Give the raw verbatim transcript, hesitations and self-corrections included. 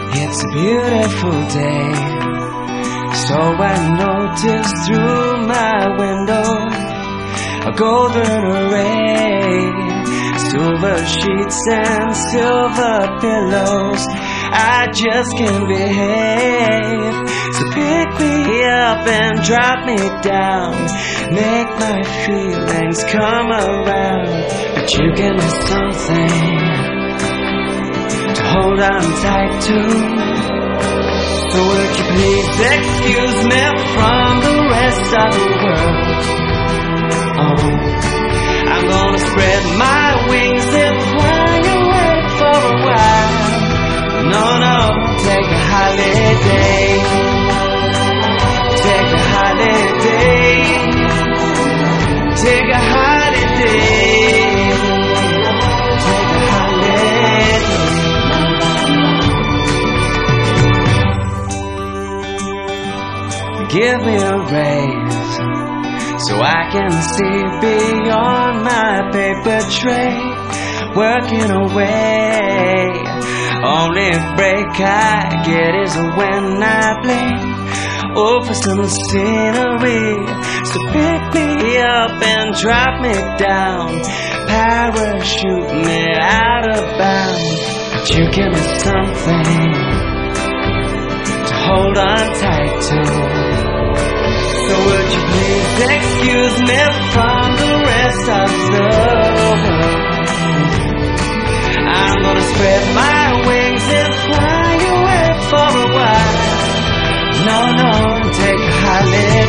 It's a beautiful day, so I notice through my window a golden array, silver sheets and silver pillows. I just can't behave, so pick me up and drop me down, make my feelings come around. But you give me something to hold on tight to, so would you please excuse me from the rest of the world? Oh, I'm gonna spread my wings and fly away for a while. No, no, take a holiday, take a holiday, take a holiday, take a holiday. Give me a raise so I can see beyond my paper tray, working away. Only break I get is when I blink over some scenery. So pick me up and drop me down, parachute me out of bounds. But you give me something to hold on tight to, so would you please excuse me from the rest of the world? I'm gonna spread my wings and fly away for a while. No, no, take a holiday.